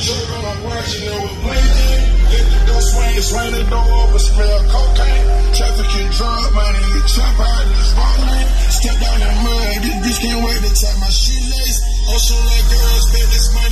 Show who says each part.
Speaker 1: shirt on, I'm watching it with blinking. Let the door swing the door over, smell cocaine. Trafficking drug money, you chop out in the spotlight. Step down that mud, this bitch can't wait to tie my shoelace. Ocean like girls, bet this money.